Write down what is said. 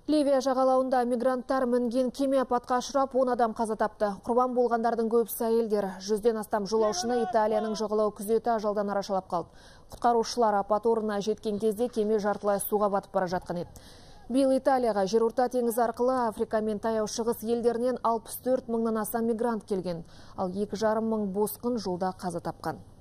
Ливия жағалауында мигранттар мінген кеме апатқа ұшырап, 10 адам қаза тапты. Құрбан болғандардың көбісі әйелдер. 100-ден астам жолаушыны Италияның жағалау күзеті ажалдан арашалап қалды. Құтқарушылар апат орнына жеткен кезде кеме жартылай суға батып бара жатқан еді. Биыл Италияға жерорта теңізі арқылы Африка мен Таяу шығыс елдерінен 64 мыңнан аса мигрант келген. Ал 2,5 мың босқын жолда қаза тапқан.